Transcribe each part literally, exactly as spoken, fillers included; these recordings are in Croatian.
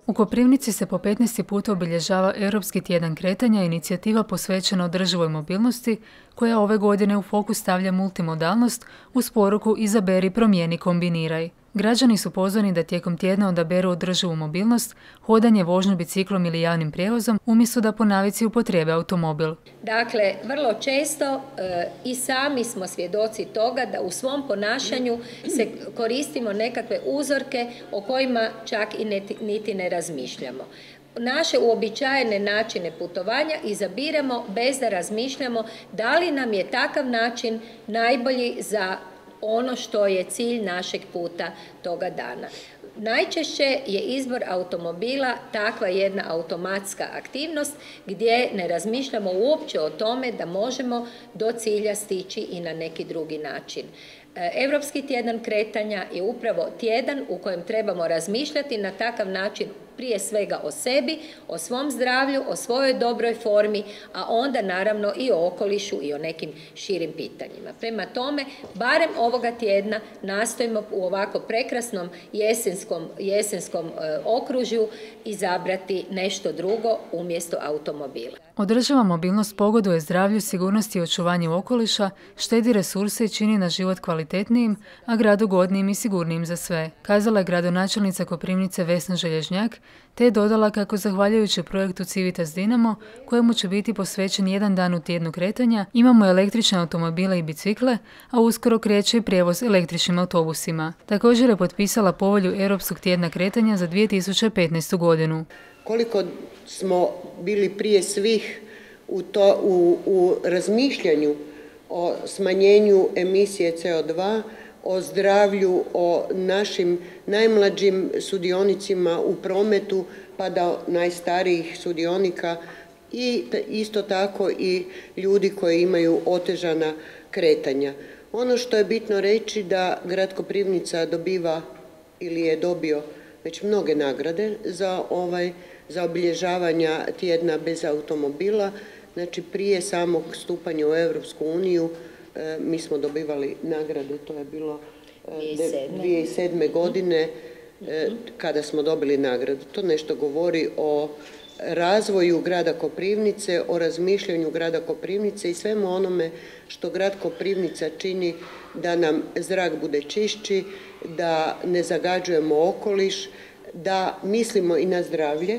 U Koprivnici se po petnaesti put obilježava Europski tjedan kretanja, inicijativa posvećena održivoj mobilnosti, koja ove godine u fokus stavlja multimodalnost uz poruku izaberi, promijeni, kombiniraj. Građani su pozvani da tijekom tjedna odaberu održivu mobilnost, hodanje, vožnju biciklom ili javnim prijevozom, umjesto da po navici upotrijebe automobil. Dakle, vrlo često e, i sami smo svjedoci toga da u svom ponašanju se koristimo nekakve uzorke o kojima čak i ne, niti ne razmišljamo. Naše uobičajene načine putovanja izabiramo bez da razmišljamo da li nam je takav način najbolji za ono što je cilj našeg puta toga dana. Najčešće je izbor automobila takva jedna automatska aktivnost gdje ne razmišljamo uopće o tome da možemo do cilja stići i na neki drugi način. Europski tjedan kretanja je upravo tjedan u kojem trebamo razmišljati na takav način prije svega o sebi, o svom zdravlju, o svojoj dobroj formi, a onda naravno i o okolišu i o nekim širim pitanjima. Prema tome, barem ovoga tjedna nastojimo u ovako prekrasnom jesenskom, jesenskom e, okružju izabrati nešto drugo umjesto automobila. Održiva mobilnost pogoduje zdravlju, sigurnosti i očuvanju okoliša, štedi resurse i čini na život kvalitetnijim, a grad ugodnijim i sigurnijim za sve, kazala je gradonačelnica Koprivnice Vesna Želježnjak, te je dodala kako zahvaljujući projektu Civitas Dinamo, kojemu će biti posvećen jedan dan u tjednu kretanja, imamo električne automobile i bicikle, a uskoro kreće i prijevoz električnim autobusima. Također je potpisala povelju Europskog tjedna kretanja za dvije tisuće petnaestu godinu. Koliko smo bili prije svih u, to, u, u razmišljanju o smanjenju emisije C O dva, o zdravlju, o našim najmlađim sudionicima u prometu pa do najstarijih sudionika i isto tako i ljudi koji imaju otežana kretanja. Ono što je bitno reći da grad Koprivnica dobiva ili je dobio već mnoge nagrade za, ovaj, za obilježavanja tjedna bez automobila. Znači prije samog stupanja u Europsku uniju mi smo dobivali nagrade, to je bilo dvije tisuće sedme. godine kada smo dobili nagradu. To nešto govori o razvoju grada Koprivnice, o razmišljanju grada Koprivnice i svemu onome što grad Koprivnica čini da nam zrak bude čišći, da ne zagađujemo okoliš, da mislimo i na zdravlje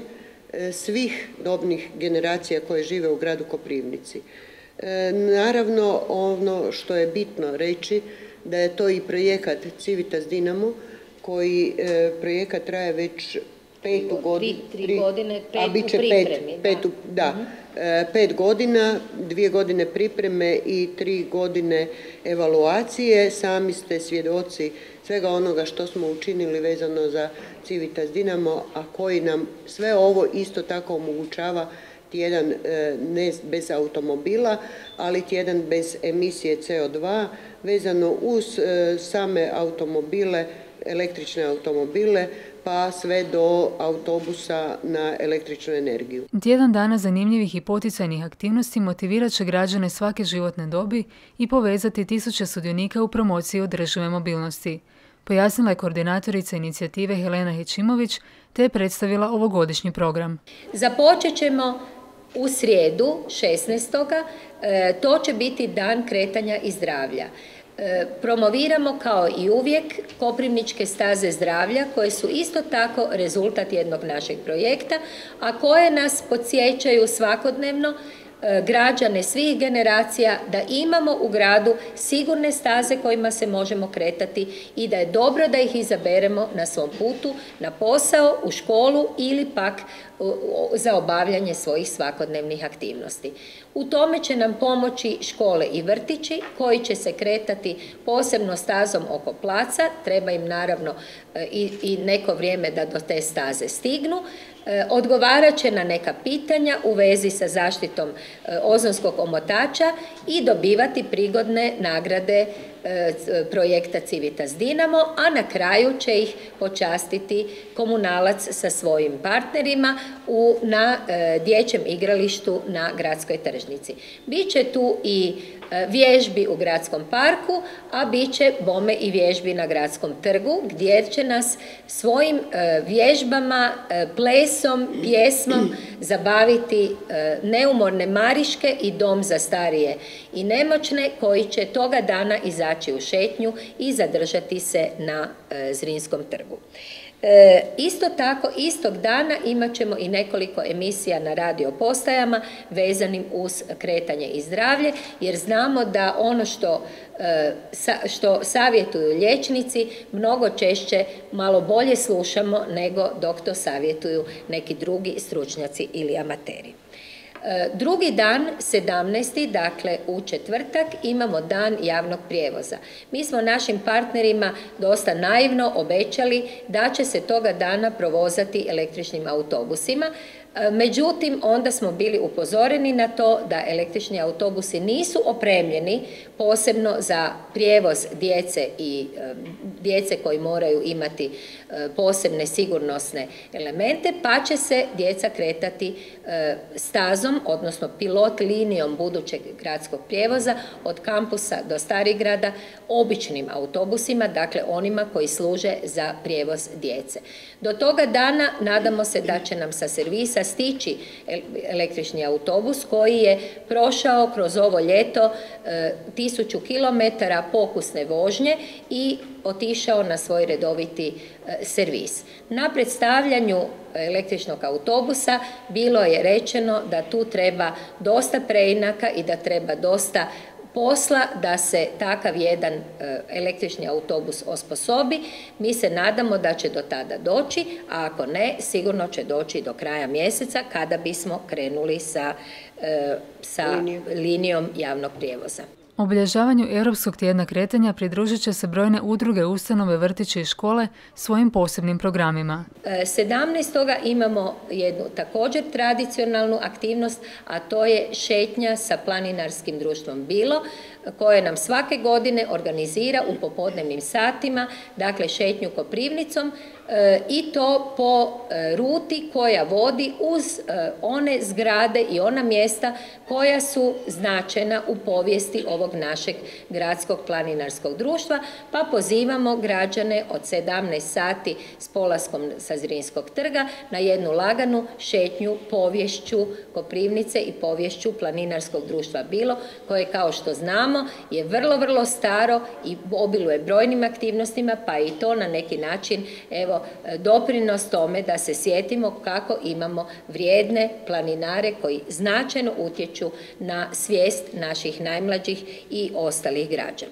svih dobnih generacija koje žive u gradu Koprivnici. E, naravno, ono što je bitno reći da je to i projekat Civitas Dinamo, koji e, projekat traje već petu godinu, tri, tri godine, pet a bit će pet, pet, da. da, uh-huh. e, pet godina, dvije godine pripreme i tri godine evaluacije. Sami ste svjedoci svega onoga što smo učinili vezano za Civitas Dinamo, a koji nam sve ovo isto tako omogućava tjedan ne bez automobila, ali tjedan bez emisije C O dva, vezano uz same automobile, električne automobile, pa sve do autobusa na električnu energiju. Tjedan dana zanimljivih i poticajnih aktivnosti motivirat će građane svake životne dobi i povezati tisuće sudionika u promociji održive mobilnosti, pojasnila je koordinatorica inicijative Helena Hećimović, te je predstavila ovogodišnji program. Započet ćemo u srijedu šesnaestog E, to će biti dan kretanja i zdravlja. E, promoviramo kao i uvijek Koprivničke staze zdravlja koje su isto tako rezultat jednog našeg projekta, a koje nas podsjećaju svakodnevno građane svih generacija da imamo u gradu sigurne staze kojima se možemo kretati i da je dobro da ih izaberemo na svom putu, na posao, u školu ili pak za obavljanje svojih svakodnevnih aktivnosti. U tome će nam pomoći škole i vrtići koji će se kretati posebno stazom oko placa, treba im naravno i, i neko vrijeme da do te staze stignu. Odgovarat će na neka pitanja u vezi sa zaštitom ozonskog omotača i dobivati prigodne nagrade projekta Civitas Dinamo, a na kraju će ih počastiti komunalac sa svojim partnerima u, na dječjem igralištu na gradskoj tržnici. Biće tu i vježbi u gradskom parku, a bit će bome i vježbi na gradskom trgu, gdje će nas svojim vježbama, plesom, pjesmom zabaviti neumorne Mariške i dom za starije i nemoćne, koji će toga dana izaći u šetnju i zadržati se na Zrinskom trgu. E, isto tako, istog dana imat ćemo i nekoliko emisija na radio postajama vezanim uz kretanje i zdravlje, jer znamo da ono što, e, sa, što savjetuju liječnici mnogo češće malo bolje slušamo nego dok to savjetuju neki drugi stručnjaci ili amateri. Drugi dan, sedamnaesti, dakle u četvrtak, imamo dan javnog prijevoza. Mi smo našim partnerima dosta naivno obećali da će se toga dana provozati električnim autobusima. Međutim, onda smo bili upozoreni na to da električni autobusi nisu opremljeni posebno za prijevoz djece i djece koji moraju imati posebne sigurnosne elemente, pa će se djeca kretati stazom, odnosno pilot linijom budućeg gradskog prijevoza od kampusa do Starigrada običnim autobusima, dakle onima koji služe za prijevoz djece. Do toga dana nadamo se da će nam sa servisa stići električni autobus koji je prošao kroz ovo ljeto tisuću kilometara pokusne vožnje i otišao na svoj redoviti servis. Na predstavljanju električnog autobusa bilo je rečeno da tu treba dosta preinaka i da treba dosta posla da se takav jedan električni autobus osposobi. Mi se nadamo da će do tada doći, a ako ne, sigurno će doći do kraja mjeseca kada bismo krenuli sa, sa linijom javnog prijevoza. Obilježavanju Europskog tjedna kretanja pridružit će se brojne udruge, ustanove, vrtiće i škole svojim posebnim programima. sedamnaestog imamo jednu također tradicionalnu aktivnost, a to je šetnja sa planinarskim društvom Bilo, koje nam svake godine organizira u popodnevnim satima, dakle šetnju Koprivnicom, i to po ruti koja vodi uz one zgrade i ona mjesta koja su značajna u povijesti ovog našeg gradskog planinarskog društva, pa pozivamo građane od sedamnaest sati s polaskom sa Zrinskog trga na jednu laganu šetnju povješću Koprivnice i povješću planinarskog društva Bilo, koje, kao što znamo, je vrlo, vrlo staro i obiluje brojnim aktivnostima, pa i to na neki način, evo, doprinos tome da se sjetimo kako imamo vrijedne planinare koji značajno utječu na svijest naših najmlađih i ostalih građana.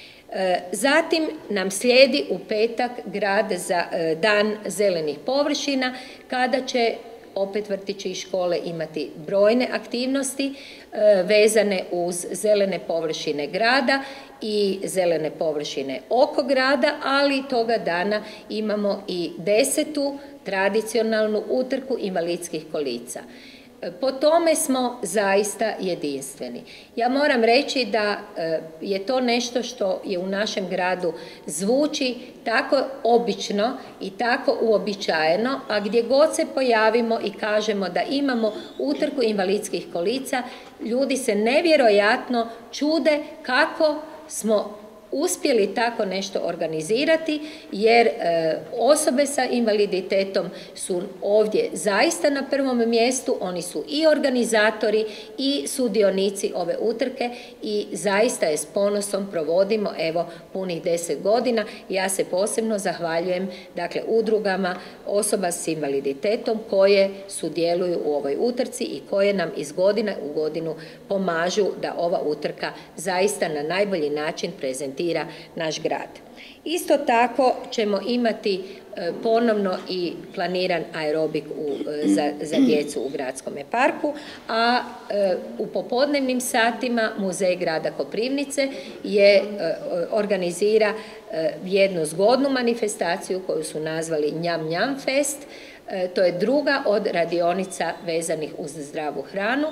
Zatim nam slijedi u petak grad za dan zelenih površina, kada će opet vrtići i škole imati brojne aktivnosti vezane uz zelene površine grada i zelene površine oko grada, ali toga dana imamo i desetu tradicionalnu utrku invalidskih kolica. Po tome smo zaista jedinstveni. Ja moram reći da je to nešto što je u našem gradu zvuči tako obično i tako uobičajeno, a gdje god se pojavimo i kažemo da imamo utrku invalidskih kolica, ljudi se nevjerojatno čude kako smo uspjeli tako nešto organizirati, jer e, osobe sa invaliditetom su ovdje zaista na prvom mjestu, oni su i organizatori i sudionici ove utrke i zaista je s ponosom provodimo, evo, punih deset godina. Ja se posebno zahvaljujem, dakle, udrugama osoba s invaliditetom koje sudjeluju u ovoj utrci i koje nam iz godine u godinu pomažu da ova utrka zaista na najbolji način prezentira naš grad. Isto tako ćemo imati ponovno i planiran aerobik u, za, za djecu u gradskom parku, a e, u popodnevnim satima Muzej grada Koprivnice je e, organizira e, jednu zgodnu manifestaciju koju su nazvali Njam Njam Fest. E, to je druga od radionica vezanih uz zdravu hranu,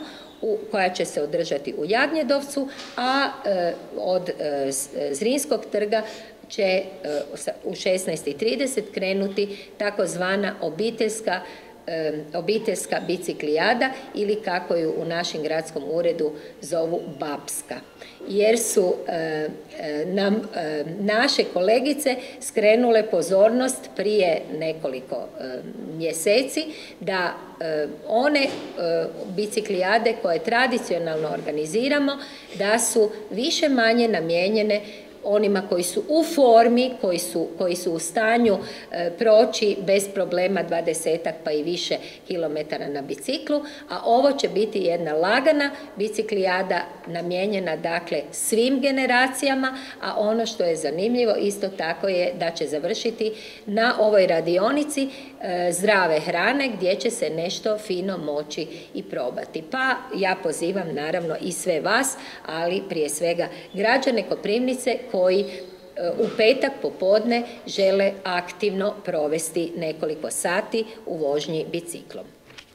koja će se održati u Jagnjedovcu, a od Zrinskog trga će u šesnaest i trideset krenuti takozvana obiteljska obiteljska biciklijada ili kako ju u našem gradskom uredu zovu Bapska. Jer su e, nam e, naše kolegice skrenule pozornost prije nekoliko e, mjeseci da e, one e, biciklijade koje tradicionalno organiziramo da su više manje namijenjene onima koji su u formi, koji su, koji su u stanju e, proći bez problema dvadesetak pa i više kilometara na biciklu, a ovo će biti jedna lagana biciklijada namijenjena dakle svim generacijama, a ono što je zanimljivo isto tako je da će završiti na ovoj radionici e, zdrave hrane gdje će se nešto fino moći i probati. Pa ja pozivam naravno i sve vas, ali prije svega građane Koprivnice koji u petak popodne žele aktivno provesti nekoliko sati u vožnji biciklom.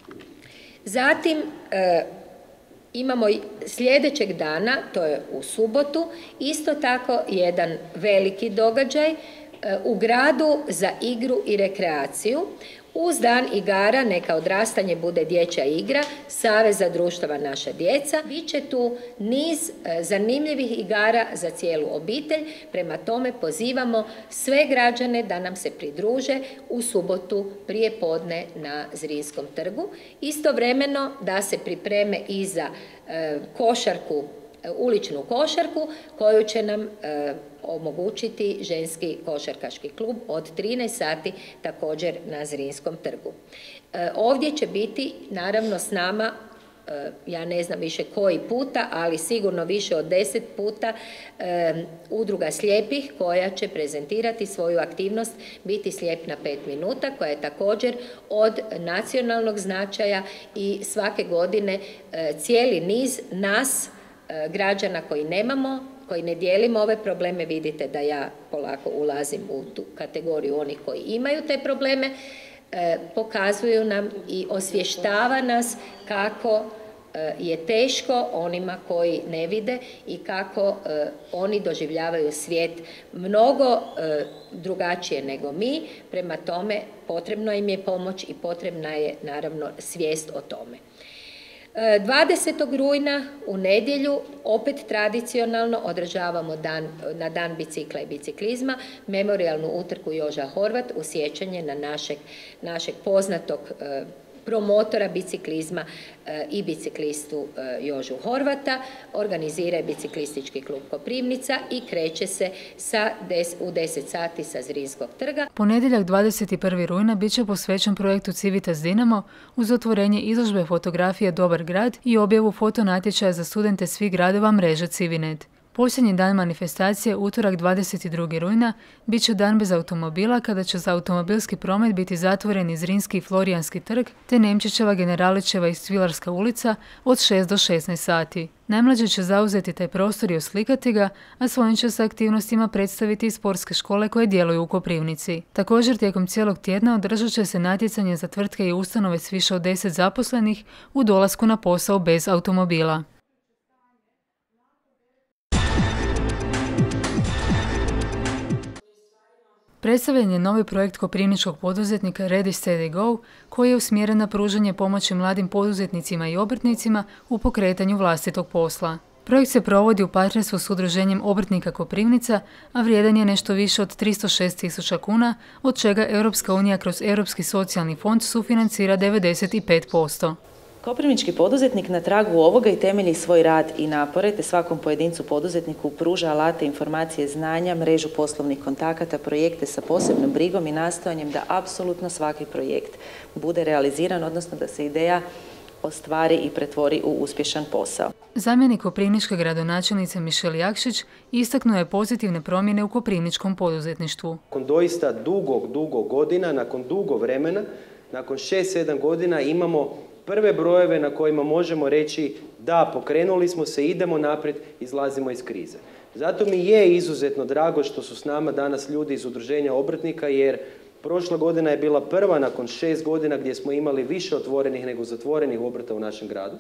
Zatim e, imamo sljedećeg dana, to je u subotu, isto tako jedan veliki događaj e, u gradu za igru i rekreaciju. Uz dan igara, neka odrastanje bude dječja igra, Saveza društava Naša djeca. Biće tu niz e, zanimljivih igara za cijelu obitelj, prema tome pozivamo sve građane da nam se pridruže u subotu prije podne na Zrinskom trgu. Istovremeno da se pripreme i za e, košarku, e, uličnu košarku koju će nam e, omogućiti ženski košarkaški klub od trinaest sati također na Zrinskom trgu. E, ovdje će biti naravno s nama, e, ja ne znam više koji puta, ali sigurno više od deset puta e, udruga slijepih koja će prezentirati svoju aktivnost Biti slijep na pet minuta, koja je također od nacionalnog značaja i svake godine e, cijeli niz nas e, građana koji nemamo, koji ne dijelimo ove probleme, vidite da ja polako ulazim u tu kategoriju onih koji imaju te probleme, e, pokazuju nam i osvještava nas kako e, je teško onima koji ne vide i kako e, oni doživljavaju svijet mnogo e, drugačije nego mi, prema tome potrebno im je pomoć i potrebna je naravno svijest o tome. dvadesetog rujna u nedjelju opet tradicionalno održavamo dan, na dan bicikla i biciklizma memorijalnu utrku Joža Horvat u sjećanje na našeg, našeg poznatog e, promotora biciklizma e, i biciklistu e, Jožu Horvata. Organizira je biciklistički klub Koprivnica i kreće se sa des, u deset sati sa Zrinskog trga. Ponedjeljak dvadeset prvog rujna bit će posvećen projektu Civitas Dinamo uz otvorenje izložbe fotografije Dobar grad i objavu fotonatječaja za studente svih gradova mreže Civinet. Posljednji dan manifestacije, utorak dvadeset drugog rujna, bit će dan bez automobila kada će za automobilski promet biti zatvoreni Zrinski i Florijanski trg te Nemčićeva, Generalićeva i Cvilarska ulica od šest do šesnaest sati. Najmlađi će zauzeti taj prostor i oslikati ga, a svojim će se aktivnostima predstaviti i sportske škole koje djeluju u Koprivnici. Također, tijekom cijelog tjedna održat će se natjecanje za tvrtke i ustanove s više od deset zaposlenih u dolasku na posao bez automobila. Predstavljen je novi projekt koprivničkog poduzetnika Ready Steady Go, koji je usmjeren na pružanje pomoći mladim poduzetnicima i obrtnicima u pokretanju vlastitog posla. Projekt se provodi u partnerstvu s Udruženjem obrtnika Koprivnica, a vrijedan je nešto više od tristo šest tisuća kuna, od čega Europska unija kroz Europski socijalni fond sufinancira devedeset pet posto. Koprivnički poduzetnik na tragu ovoga i temelji svoj rad i napore, te svakom pojedincu poduzetniku pruža alate, informacije, znanja, mrežu poslovnih kontakata, projekte sa posebnom brigom i nastojanjem da apsolutno svaki projekt bude realiziran, odnosno da se ideja ostvari i pretvori u uspješan posao. Zamjenik koprivničke gradonačelnice Mišel Jakšić istaknuo je pozitivne promjene u koprivničkom poduzetništvu. Nakon doista dugog, dugo godina, nakon dugo vremena, nakon šest sedam godina imamo prve brojeve na kojima možemo reći da, pokrenuli smo se, idemo naprijed, izlazimo iz krize. Zato mi je izuzetno drago što su s nama danas ljudi iz Udruženja obrtnika, jer prošla godina je bila prva nakon šest godina gdje smo imali više otvorenih nego zatvorenih obrta u našem gradu.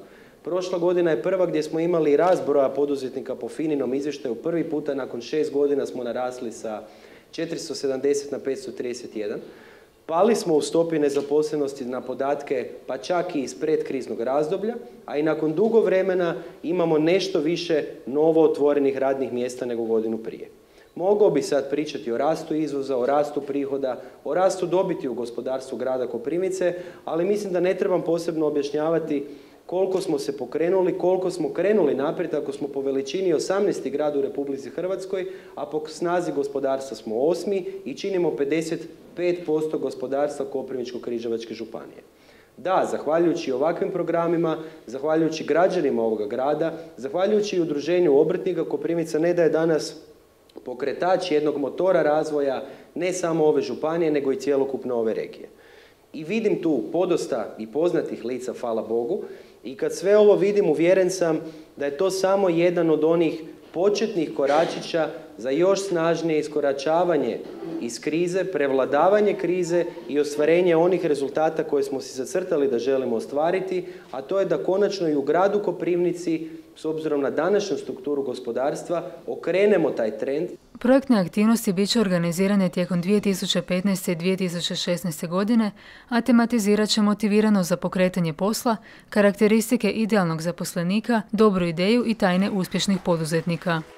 Prošla godina je prva gdje smo imali rast broja poduzetnika po FINA-inom izvještaju. Prvi puta nakon šest godina smo narasli sa četiristo sedamdeset na petsto trideset jedan. Pali smo u stopi nezaposlenosti na podatke pa čak i iz predkriznog razdoblja, a i nakon dugo vremena imamo nešto više novo otvorenih radnih mjesta nego godinu prije. Mogao bi sad pričati o rastu izvoza, o rastu prihoda, o rastu dobiti u gospodarstvu grada Koprivnice, ali mislim da ne trebam posebno objašnjavati koliko smo se pokrenuli, koliko smo krenuli naprijed ako smo po veličini osamnaesti grad u Republici Hrvatskoj, a po snazi gospodarstva smo osmi i činimo pedeset pet posto gospodarstva Koprivničko-križevačke županije. Da, zahvaljujući ovakvim programima, zahvaljujući građanima ovoga grada, zahvaljujući i udruženju obrtnika, Koprivnica ne da je danas pokretač jednog motora razvoja ne samo ove županije, nego i cjelokupno ove regije. I vidim tu podosta i poznatih lica, hvala Bogu, i kad sve ovo vidim, uvjeren sam da je to samo jedan od onih početnih koračića za još snažnije iskoračavanje iz krize, prevladavanje krize i ostvarenje onih rezultata koje smo si zacrtali da želimo ostvariti, a to je da konačno i u gradu Koprivnici, s obzirom na današnju strukturu gospodarstva, okrenemo taj trend. Projektne aktivnosti bit će organizirane tijekom dvije tisuće petnaeste. i dvije tisuće šesnaeste. godine, a tematizirat će motivirano za pokretanje posla, karakteristike idealnog zaposlenika, dobru ideju i tajne uspješnih poduzetnika.